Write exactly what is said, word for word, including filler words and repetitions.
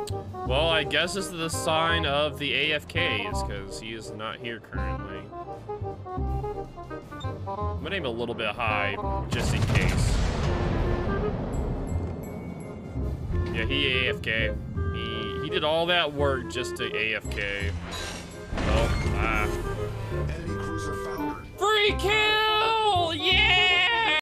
Well, I guess this is the sign of the A F Ks, because he is not here currently. I'm gonna aim a little bit high, just in case. Yeah, he A F K. He, he did all that work just to A F K. Oh, ah. Enemy cruiser found. Free kill! Yeah!